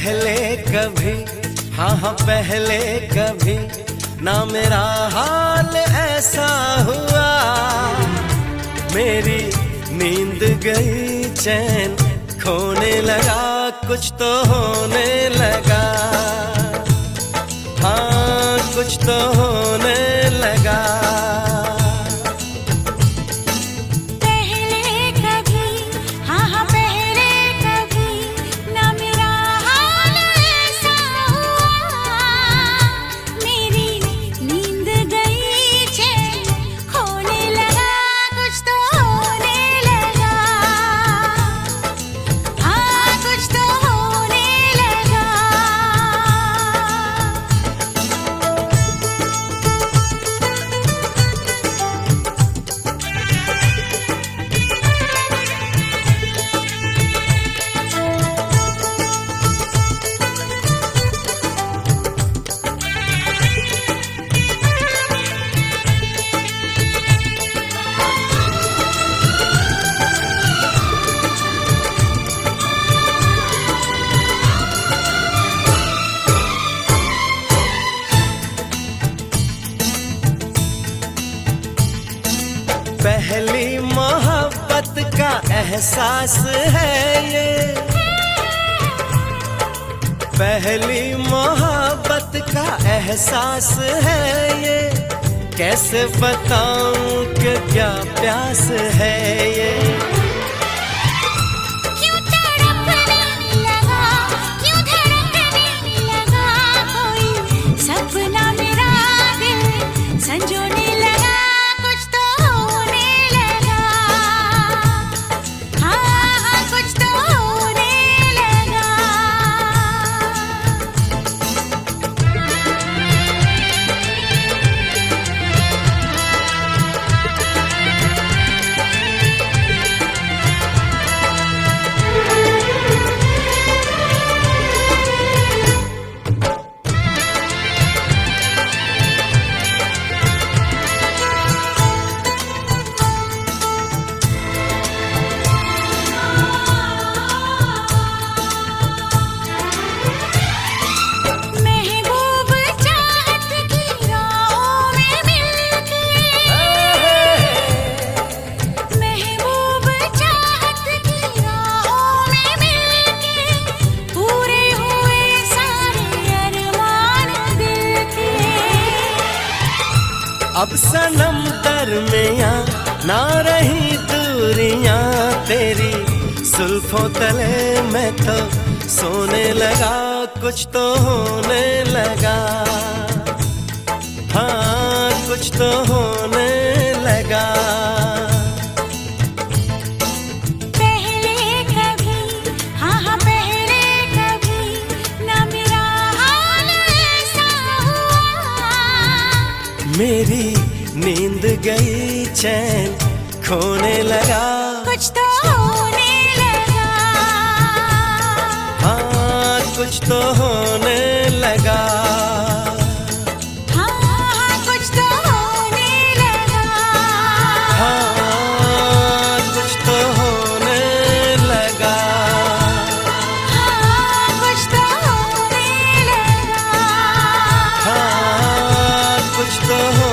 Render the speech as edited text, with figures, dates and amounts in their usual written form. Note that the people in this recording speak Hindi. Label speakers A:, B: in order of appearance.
A: पहले कभी, हाँ हाँ पहले कभी ना मेरा हाल ऐसा हुआ। मेरी नींद गई, चैन खोने लगा, कुछ तो होने लगा, हाँ कुछ तो होने लगा। पहली मोहब्बत का एहसास है ये, पहली मोहब्बत का एहसास है ये। कैसे बताऊं कि क्या प्यास है ये।
B: क्यों तड़पने लगा, क्यों धड़कने लगा, कोई सपना मेरा दिल संजोने लगा।
A: अब सनम दरमियां ना रही दूरियां तेरी, जुल्फों तले मैं तो सोने लगा, कुछ तो होने लगा, हाँ कुछ तो होने लगा। मेरी नींद गई, चैन खोने लगा,
B: कुछ तो होने लगा,
A: हाँ कुछ तो होने लगा,
B: हाँ कुछ तो होने लगा,
A: हाँ कुछ तो होने लगा,
B: हाँ कुछ तो होने लगा,
A: हाँ कुछ तो